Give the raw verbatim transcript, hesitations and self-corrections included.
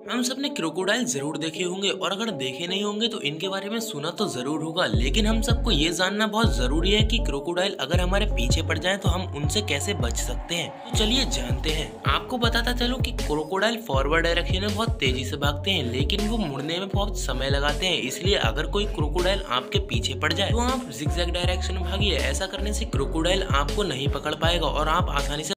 हम सबने क्रोकोडाइल जरूर देखे होंगे और अगर देखे नहीं होंगे तो इनके बारे में सुना तो जरूर होगा, लेकिन हम सबको ये जानना बहुत जरूरी है कि क्रोकोडाइल अगर हमारे पीछे पड़ जाए तो हम उनसे कैसे बच सकते हैं। तो चलिए जानते हैं। आपको बताता चलूं कि क्रोकोडाइल फॉरवर्ड डायरेक्शन में बहुत तेजी से भागते हैं, लेकिन वो मुड़ने में बहुत समय लगाते हैं। इसलिए अगर कोई क्रोकोडाइल आपके पीछे पड़ जाए तो आप जिगजैग डायरेक्शन में भागिए। ऐसा करने से क्रोकोडाइल आपको नहीं पकड़ पाएगा और आप आसानी से